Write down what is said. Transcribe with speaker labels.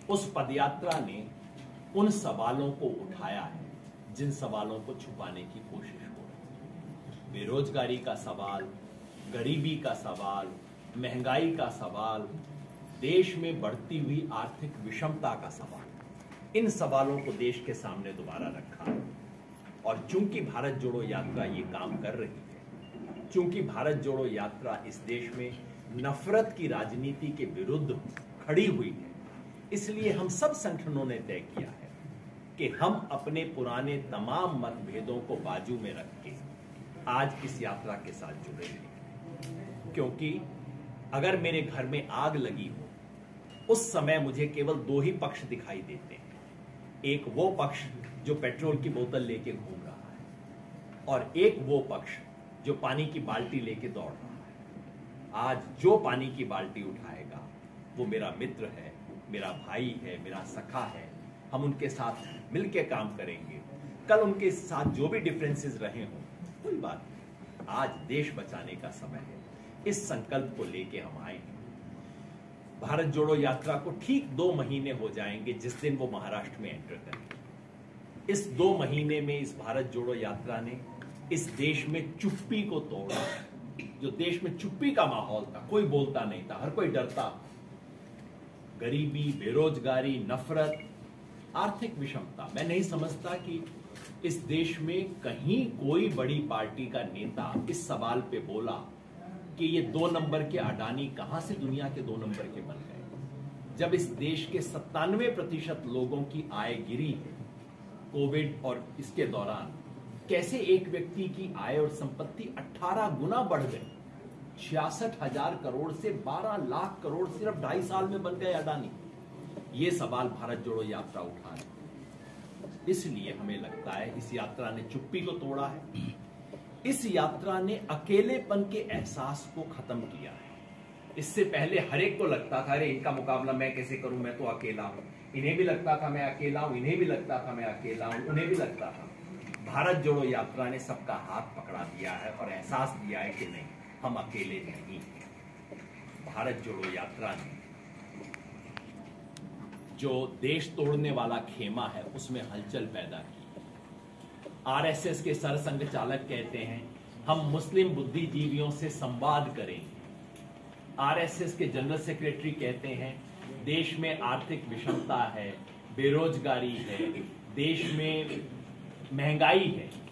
Speaker 1: उस पदयात्रा ने उन सवालों को उठाया है जिन सवालों को छुपाने की कोशिश हो रही है। बेरोजगारी का सवाल, गरीबी का सवाल, महंगाई का सवाल, देश में बढ़ती हुई आर्थिक विषमता का सवाल, इन सवालों को देश के सामने दोबारा रखा है। और चूंकि भारत जोड़ो यात्रा ये काम कर रही है, चूंकि भारत जोड़ो यात्रा इस देश में नफरत की राजनीति के विरुद्ध खड़ी हुई है, इसलिए हम सब संगठनों ने तय किया है कि हम अपने पुराने तमाम मतभेदों को बाजू में रख के आज इस यात्रा के साथ जुड़ेंगे। क्योंकि अगर मेरे घर में आग लगी हो, उस समय मुझे केवल दो ही पक्ष दिखाई देते हैं। एक वो पक्ष जो पेट्रोल की बोतल लेके घूम रहा है और एक वो पक्ष जो पानी की बाल्टी लेके दौड़ रहा है। आज जो पानी की बाल्टी उठाएगा वो मेरा मित्र है, मेरा भाई है, मेरा सखा है। हम उनके साथ मिलके काम करेंगे। कल उनके साथ जो भी डिफरेंसेस रहे हों, कोई बात नहीं। आज देश बचाने का समय है। इस संकल्प को लेके हम आए हैं। भारत जोड़ो यात्रा को ठीक 2 महीने हो जाएंगे जिस दिन वो महाराष्ट्र में एंटर करेंगे। इस 2 महीने में इस भारत जोड़ो यात्रा ने इस देश में चुप्पी को तोड़ा। जो देश में चुप्पी का माहौल था, कोई बोलता नहीं था, हर कोई डरता। गरीबी, बेरोजगारी, नफरत, आर्थिक विषमता। मैं नहीं समझता कि इस देश में कहीं कोई बड़ी पार्टी का नेता इस सवाल पे बोला कि ये 2 नंबर के अडानी कहां से दुनिया के 2 नंबर के बन गए। जब इस देश के 97% लोगों की आय गिरी है कोविड और इसके दौरान, कैसे एक व्यक्ति की आय और संपत्ति 18 गुना बढ़ गई। 66,000 करोड़ से 12 लाख करोड़ सिर्फ 2.5 साल में बन गए अडानी। ये सवाल भारत जोड़ो यात्रा उठा रही है। इसलिए हमें लगता है इस यात्रा ने चुप्पी को तोड़ा है। इस यात्रा ने अकेलेपन के एहसास को खत्म किया है। इससे पहले हर एक को लगता था अरे इनका मुकाबला मैं कैसे करूं, मैं तो अकेला हूं। इन्हें भी लगता था मैं अकेला हूं, इन्हें भी लगता था मैं अकेला हूं, उन्हें भी लगता था। भारत जोड़ो यात्रा ने सबका हाथ पकड़ा दिया है और एहसास दिया है कि नहीं, हम अकेले नहीं हैं। भारत जोड़ो यात्रा ने जो देश तोड़ने वाला खेमा है उसमें हलचल पैदा की। आरएसएस के सरसंघ चालक कहते हैं हम मुस्लिम बुद्धिजीवियों से संवाद करेंगे। आरएसएस के जनरल सेक्रेटरी कहते हैं देश में आर्थिक विषमता है, बेरोजगारी है, देश में महंगाई है,